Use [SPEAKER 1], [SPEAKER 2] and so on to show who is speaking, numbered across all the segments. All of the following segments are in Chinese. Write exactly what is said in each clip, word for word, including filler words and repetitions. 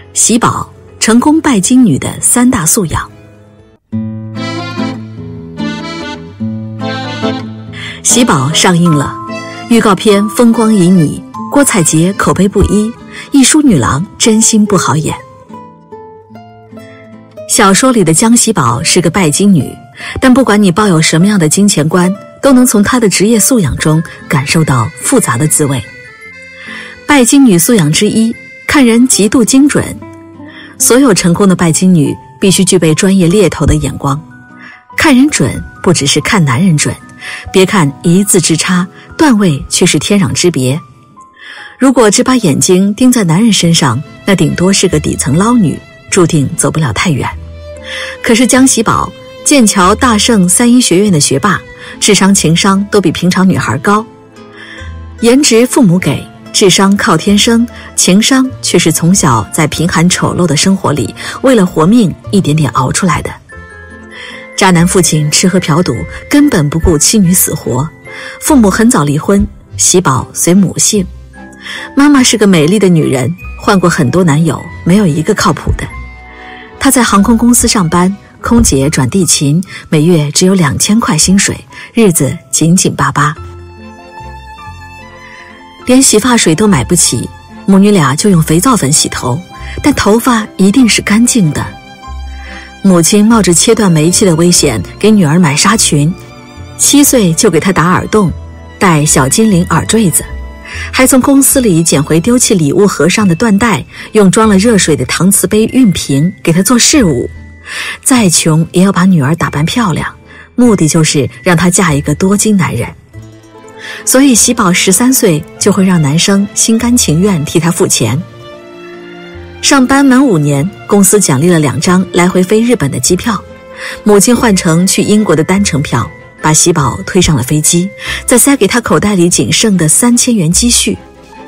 [SPEAKER 1] 喜宝成功拜金女的三大素养。喜宝上映了，预告片风光旖旎，郭采洁口碑不一，一书女郎真心不好演。小说里的江喜宝是个拜金女，但不管你抱有什么样的金钱观，都能从她的职业素养中感受到复杂的滋味。拜金女素养之一，看人极度精准。所有成功的拜金女必须具备专业猎头的眼光，看人准不只是看男人准，别看一字之差，段位却是天壤之别。如果只把眼睛盯在男人身上，那顶多是个底层捞女，注定走不了太远。可是江喜宝，剑桥大圣三一学院的学霸，智商情商都比平常女孩高，颜值父母给，智商靠天生，情商却是从小在贫寒丑陋的生活里为了活命一点点熬出来的。渣男父亲吃喝嫖赌，根本不顾妻女死活，父母很早离婚，喜宝随母姓。妈妈是个美丽的女人，换过很多男友，没有一个靠谱的。她在航空公司上班，空姐转地勤，每月只有两千块薪水，日子紧紧巴巴。连洗发水都买不起，母女俩就用肥皂粉洗头，但头发一定是干净的。母亲冒着切断煤气的危险给女儿买纱裙，七岁就给她打耳洞，戴小金铃耳坠子，还从公司里捡回丢弃礼物盒上的缎带，用装了热水的搪瓷杯熨平给她做事务。再穷也要把女儿打扮漂亮，目的就是让她嫁一个多金男人。所以喜宝十三岁就会让男生心甘情愿替她付钱。上班满五年，公司奖励了两张来回飞日本的机票，母亲换成去英国的单程票，把喜宝推上了飞机，再塞给他口袋里仅剩的三千元积蓄。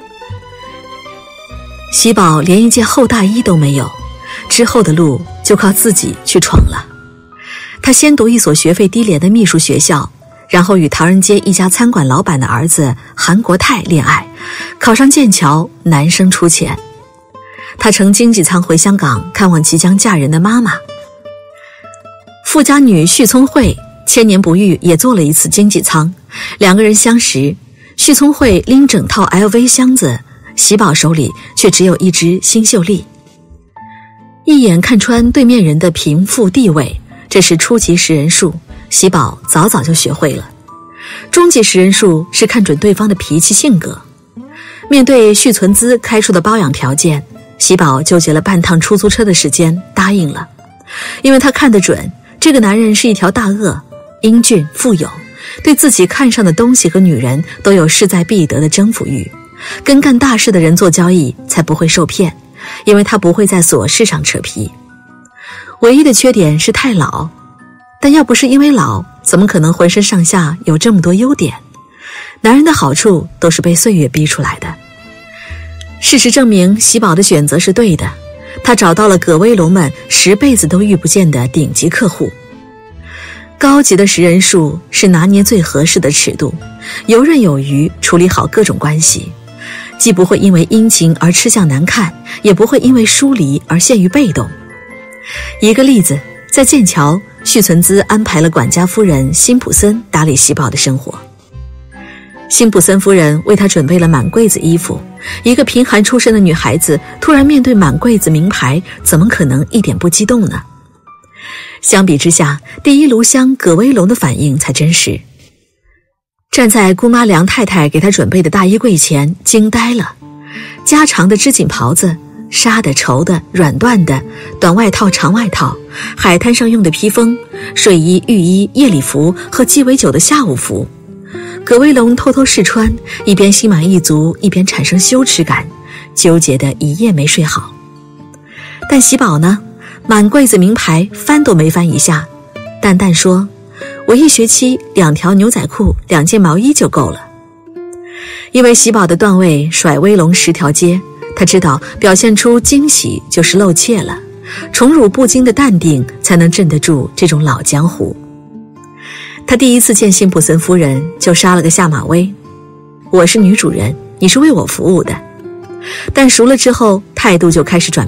[SPEAKER 1] 喜宝连一件厚大衣都没有，之后的路就靠自己去闯了。他先读一所学费低廉的秘书学校，然后与唐人街一家餐馆老板的儿子韩国泰恋爱，考上剑桥，男生出钱。他乘经济舱回香港看望即将嫁人的妈妈。富家女许聪慧千年不遇也坐了一次经济舱，两个人相识，许聪慧拎整套 L V 箱子，喜宝手里却只有一支新秀丽。一眼看穿对面人的贫富地位，这是初级识人术，喜宝早早就学会了。中级识人术是看准对方的脾气性格。面对许存资开出的包养条件，喜宝纠结了半趟出租车的时间，答应了。因为他看得准，这个男人是一条大鳄，英俊富有，对自己看上的东西和女人都有势在必得的征服欲，跟干大事的人做交易才不会受骗，因为他不会在琐事上扯皮。唯一的缺点是太老，但要不是因为老，怎么可能浑身上下有这么多优点？男人的好处都是被岁月逼出来的。事实证明，喜宝的选择是对的，他找到了葛威龙们十辈子都遇不见的顶级客户。高级的识人术是拿捏最合适的尺度，游刃有余处理好各种关系，既不会因为殷勤而吃相难看，也不会因为疏离而陷于被动。一个例子，在剑桥，许存资安排了管家夫人辛普森打理喜宝的生活。辛普森夫人为他准备了满柜子衣服，一个贫寒出身的女孩子突然面对满柜子名牌，怎么可能一点不激动呢？相比之下，第一炉香葛威龙的反应才真实。站在姑妈梁太太给他准备的大衣柜前，惊呆了。加长的织锦袍子，纱的、绸的、软缎的，短外套、长外套，海滩上用的披风，睡衣、浴衣、夜礼服和鸡尾酒的下午服。葛威龙偷偷试穿，一边心满意足，一边产生羞耻感，纠结的一夜没睡好。但喜宝呢，满柜子名牌翻都没翻一下，淡淡说：“我一学期两条牛仔裤、两件毛衣就够了。”因为喜宝的段位甩威龙十条街，他知道表现出惊喜就是露怯了，宠辱不惊的淡定才能镇得住这种老江湖。他第一次见辛普森夫人就杀了个下马威：“我是女主人，你是为我服务的。”但熟了之后态度就开始转变，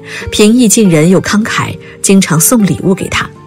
[SPEAKER 1] 平易近人又慷慨，经常送礼物给他。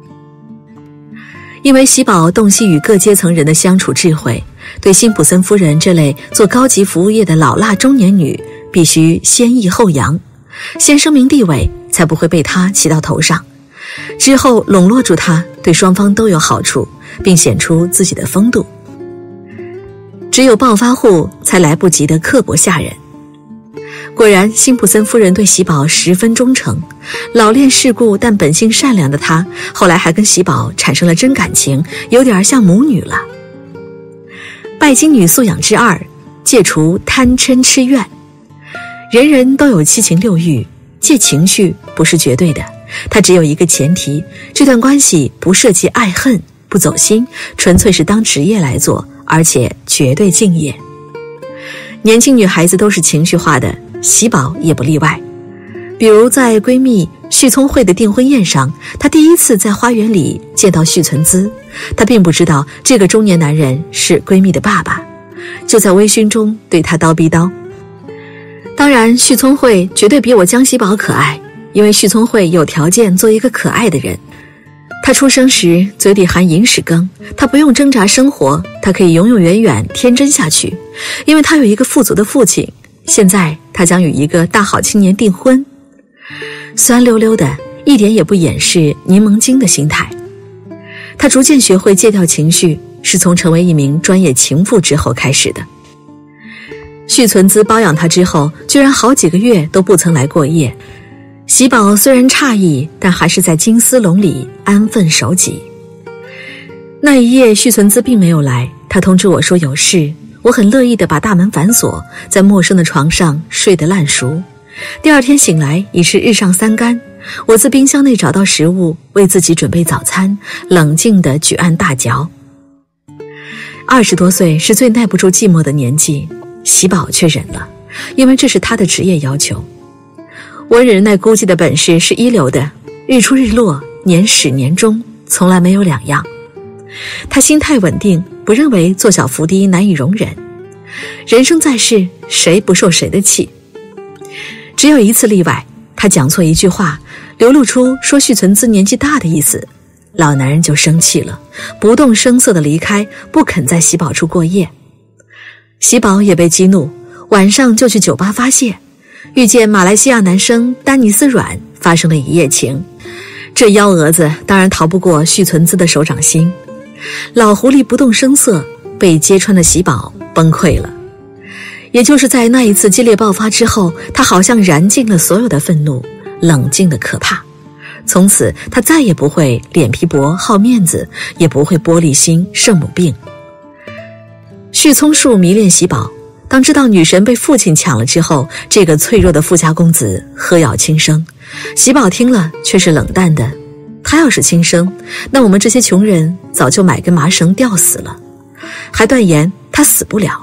[SPEAKER 1] 因为喜宝洞悉与各阶层人的相处智慧，对辛普森夫人这类做高级服务业的老辣中年女必须先抑后扬，先声明地位，才不会被她骑到头上，之后笼络住她，对双方都有好处，并显出自己的风度。只有暴发户才来不及的刻薄下人。果然，辛普森夫人对喜宝十分忠诚，老练世故但本性善良的她，后来还跟喜宝产生了真感情，有点像母女了。拜金女素养之二，戒除贪嗔痴怨。人人都有七情六欲，戒情绪不是绝对的，它只有一个前提，这段关系不涉及爱恨，不走心，纯粹是当职业来做，而且绝对敬业。年轻女孩子都是情绪化的，喜宝也不例外。比如在闺蜜许聪慧的订婚宴上，她第一次在花园里见到许存姿，她并不知道这个中年男人是闺蜜的爸爸，就在微醺中对她叨逼叨。当然，许聪慧绝对比我江喜宝可爱，因为许聪慧有条件做一个可爱的人。她出生时嘴里含银屎羹，她不用挣扎生活，她可以永永远远天真下去，因为她有一个富足的父亲。现在她将与一个大好青年订婚，酸溜溜的，一点也不掩饰柠檬精的心态。她逐渐学会戒掉情绪，是从成为一名专业情妇之后开始的。许存姿包养她之后，居然好几个月都不曾来过夜。喜宝虽然诧异，但还是在金丝笼里安分守己。那一夜许存姿并没有来，她通知我说有事，我很乐意地把大门反锁，在陌生的床上睡得烂熟。第二天醒来已是日上三竿，我自冰箱内找到食物，为自己准备早餐，冷静地举案大嚼。二十多岁是最耐不住寂寞的年纪，喜宝却忍了，因为这是他的职业要求。我忍耐估计的本事是一流的，日出日落，年始年终，从来没有两样。他心态稳定，不认为做小伏低难以容忍。人生在世，谁不受谁的气？只有一次例外，他讲错一句话，流露出说许存姿年纪大的意思，老男人就生气了，不动声色地离开，不肯在喜宝处过夜。喜宝也被激怒，晚上就去酒吧发泄，遇见马来西亚男生丹尼斯软，发生了一夜情。这幺蛾子当然逃不过许存姿的手掌心。老狐狸不动声色，被揭穿的喜宝崩溃了。也就是在那一次激烈爆发之后，他好像燃尽了所有的愤怒，冷静的可怕。从此他再也不会脸皮薄好面子，也不会玻璃心圣母病。许聪树迷恋喜宝，当知道女神被父亲抢了之后，这个脆弱的富家公子喝咬轻生。喜宝听了却是冷淡的，他要是轻生，那我们这些穷人早就买根麻绳吊死了，还断言他死不了。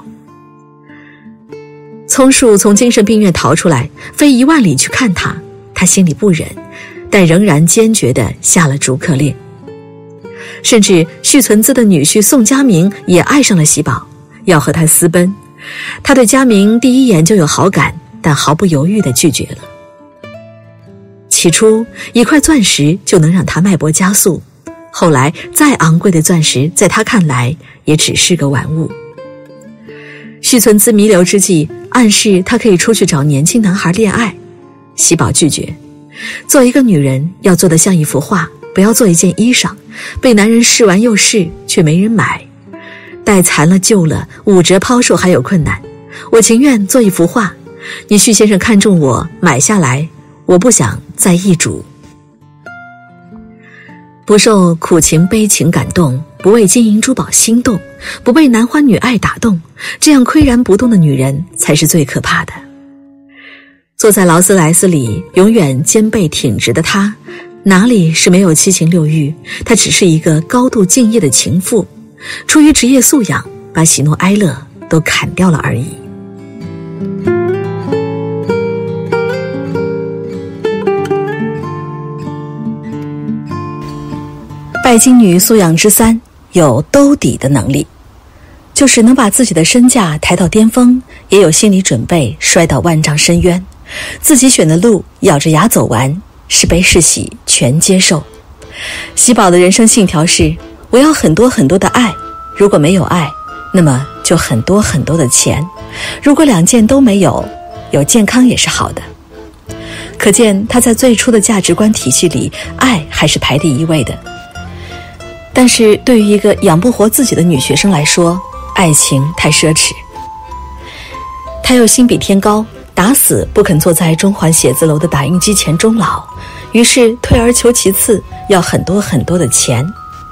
[SPEAKER 1] 聪树从精神病院逃出来，飞一万里去看他，他心里不忍，但仍然坚决地下了逐客令。甚至许存姿的女婿宋佳明也爱上了喜宝，要和他私奔。他对佳明第一眼就有好感，但毫不犹豫地拒绝了。起初一块钻石就能让他脉搏加速，后来再昂贵的钻石在他看来也只是个玩物。许存姿弥留之际暗示他可以出去找年轻男孩恋爱，喜宝拒绝。做一个女人要做得像一幅画，不要做一件衣裳，被男人试完又试却没人买，带残了旧了，五折抛售还有困难。我情愿做一幅画，你许先生看中我买下来，我不想再易主。不受苦情悲情感动，不为金银珠宝心动，不被男欢女爱打动，这样岿然不动的女人才是最可怕的。坐在劳斯莱斯里永远肩背挺直的她，哪里是没有七情六欲，她只是一个高度敬业的情妇，出于职业素养，把喜怒哀乐都砍掉了而已。拜金女素养之三，有兜底的能力，就是能把自己的身价抬到巅峰，也有心理准备摔到万丈深渊， 自己选的路咬着牙走完，是悲是喜全接受。喜宝的人生信条是：我要很多很多的爱，如果没有爱，那么就很多很多的钱，如果两件都没有，有健康也是好的。可见他在最初的价值观体系里，爱还是排第一位的。但是对于一个养不活自己的女学生来说，爱情太奢侈。她又心比天高，打死不肯坐在中环写字楼的打印机前终老，于是退而求其次，要很多很多的钱。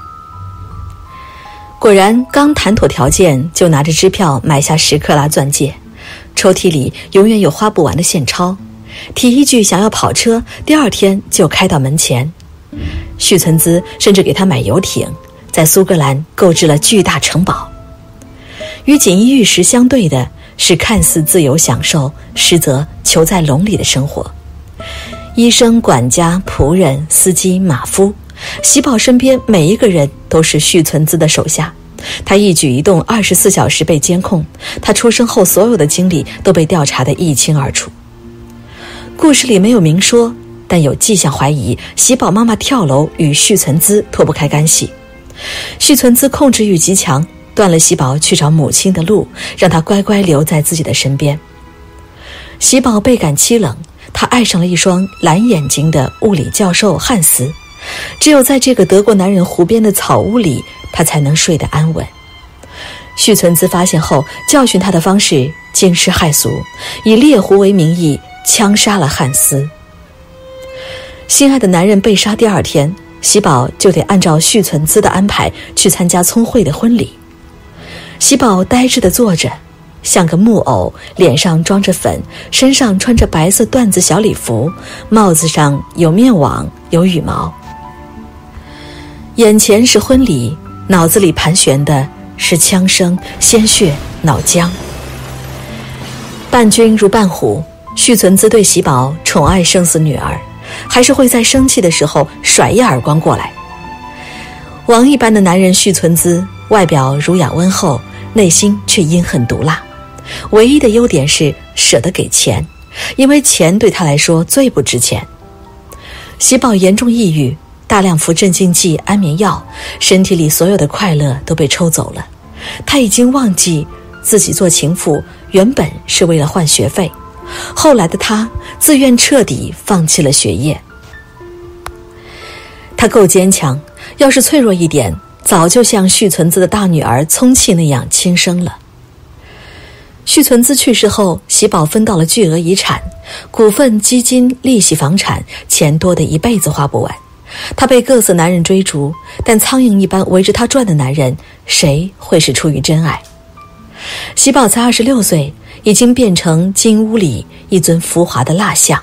[SPEAKER 1] 果然刚谈妥条件，就拿着支票买下十克拉钻戒，抽屉里永远有花不完的现钞，提一句想要跑车，第二天就开到门前。许存姿甚至给他买游艇，在苏格兰购置了巨大城堡。与锦衣玉食相对的是看似自由享受，实则囚在笼里的生活。医生、管家、仆人、司机、马夫，喜宝身边每一个人都是许存姿的手下，他一举一动二十四小时被监控，他出生后所有的经历都被调查得一清二楚。故事里没有明说，但有迹象怀疑喜宝妈妈跳楼与许存姿脱不开干系。许存姿控制欲极强，断了喜宝去找母亲的路，让他乖乖留在自己的身边。喜宝倍感凄冷，他爱上了一双蓝眼睛的物理教授汉斯，只有在这个德国男人湖边的草屋里，他才能睡得安稳。许存姿发现后，教训他的方式惊世骇俗，以猎狐为名义枪杀了汉斯。心爱的男人被杀第二天，喜宝就得按照许存姿的安排去参加聪慧的婚礼。喜宝呆滞地坐着，像个木偶，脸上装着粉，身上穿着白色缎子小礼服，帽子上有面网，有羽毛。眼前是婚礼，脑子里盘旋的是枪声、鲜血、脑浆。伴君如伴虎，许存姿对喜宝宠爱胜似女儿，还是会在生气的时候甩一耳光过来。王一般的男人许存姿，外表儒雅温厚，内心却阴狠毒辣。唯一的优点是舍得给钱，因为钱对他来说最不值钱。喜宝严重抑郁，大量服镇静剂、安眠药，身体里所有的快乐都被抽走了。他已经忘记自己做情妇原本是为了换学费，后来的他自愿彻底放弃了学业。他够坚强，要是脆弱一点，早就像许存姿的大女儿聪气那样轻生了。许存姿去世后，喜宝分到了巨额遗产，股份、基金、利息、房产，钱多得一辈子花不完。他被各色男人追逐，但苍蝇一般围着他转的男人，谁会是出于真爱？喜宝才二十六岁，已经变成金屋里一尊浮华的蜡像。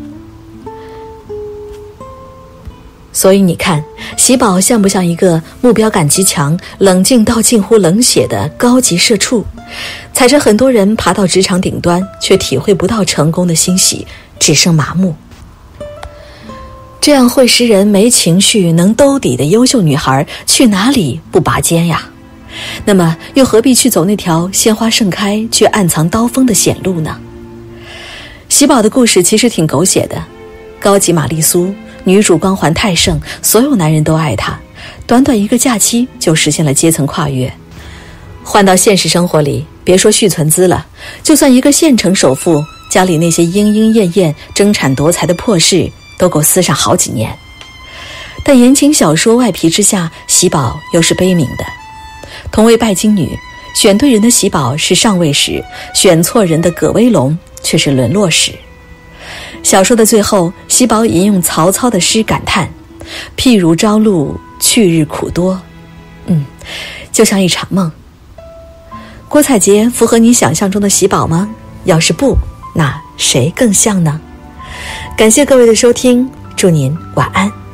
[SPEAKER 1] 所以你看，喜宝像不像一个目标感极强、冷静到近乎冷血的高级社畜，踩着很多人爬到职场顶端，却体会不到成功的欣喜，只剩麻木。这样会使人没情绪、能兜底的优秀女孩，去哪里不拔尖呀？那么又何必去走那条鲜花盛开却暗藏刀锋的险路呢？喜宝的故事其实挺狗血的，高级玛丽苏，女主光环太盛，所有男人都爱她，短短一个假期就实现了阶层跨越。换到现实生活里，别说许存姿了，就算一个县城首富，家里那些莺莺燕燕、争产夺财的破事都够撕上好几年。但言情小说外皮之下，喜宝又是悲悯的。同为拜金女，选对人的喜宝是上位时，选错人的葛威龙却是沦落时。小说的最后，喜宝引用曹操的诗感叹：譬如朝露，去日苦多。嗯，就像一场梦。郭采洁符合你想象中的喜宝吗？要是不，那谁更像呢？感谢各位的收听，祝您晚安。